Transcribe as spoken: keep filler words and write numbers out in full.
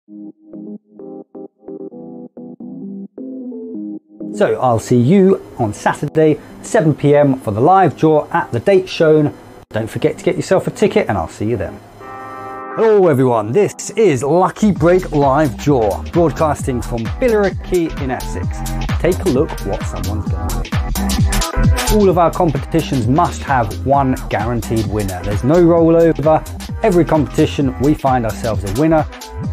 So I'll see you on Saturday, seven p m for the live draw at the date shown. Don't forget to get yourself a ticket and I'll see you then. Hello everyone, this is Lucky Break Live Draw, broadcasting from Billericay in Essex. Take a look what someone's going to win. All of our competitions must have one guaranteed winner. There's no rollover. Every competition we find ourselves a winner.